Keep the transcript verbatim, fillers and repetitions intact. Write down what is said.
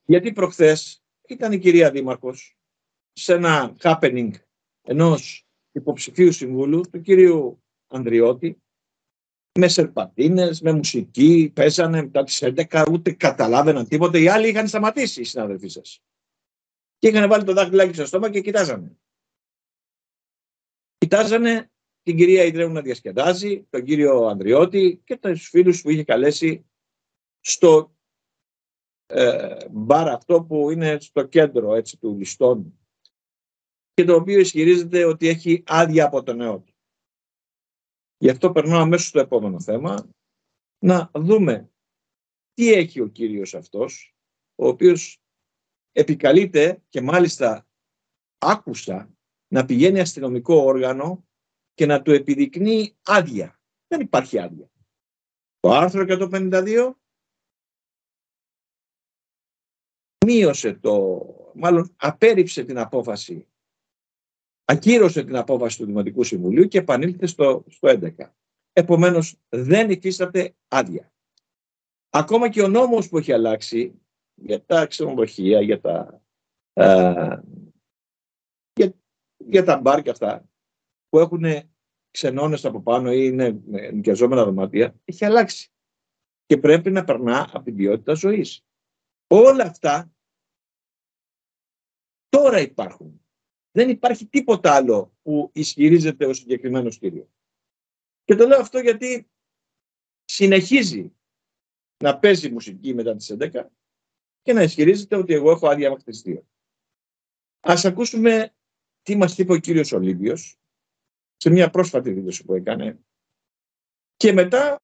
Γιατί προχθές ήταν η κυρία Δήμαρχος σε ένα happening ενός υποψηφίου συμβούλου, του κυρίου Ανδριώτη, με σερπατίνες, με μουσική, παίζανε μετά τις έντεκα, ούτε καταλάβαιναν τίποτα. Οι άλλοι είχαν σταματήσει, οι συναδελφοί σας. Και είχαν βάλει το δάχτυλάκι στο στόμα και κοιτάζανε. Κοιτάζανε την κυρία Ιδρέου να διασκεδάζει, τον κύριο Ανδριώτη και τους φίλους που είχε καλέσει στο ε, μπαρ αυτό που είναι στο κέντρο, έτσι, του Λιστών, και το οποίο ισχυρίζεται ότι έχει άδεια από το νέο του. Γι' αυτό περνάω αμέσως στο επόμενο θέμα, να δούμε τι έχει ο κύριος αυτός, ο οποίος επικαλείται, και μάλιστα άκουσα, να πηγαίνει αστυνομικό όργανο και να του επιδεικνύει άδεια. Δεν υπάρχει άδεια. Το άρθρο εκατόν πενήντα δύο μείωσε το, μάλλον απέρριψε την απόφαση, ακύρωσε την απόφαση του Δημοτικού Συμβουλίου και επανήλθε στο, στο έντεκα. Επομένως δεν υφίσταται άδεια. Ακόμα και ο νόμος που έχει αλλάξει για τα ξενοδοχεία, για τα, α, για, για τα μπαρ και αυτά που έχουν ξενώνες από πάνω ή είναι νοικιαζόμενα δωμάτια, έχει αλλάξει και πρέπει να περνά από την ποιότητα ζωής. Όλα αυτά τώρα υπάρχουν. Δεν υπάρχει τίποτα άλλο που ισχυρίζεται ο συγκεκριμένος κύριος. Και το λέω αυτό γιατί συνεχίζει να παίζει μουσική μετά τις έντεκα και να ισχυρίζεται ότι εγώ έχω άδεια μέχρι τις δύο. Ας ακούσουμε τι μας είπε ο κύριος Ολύμπιος σε μια πρόσφατη δήλωση που έκανε και μετά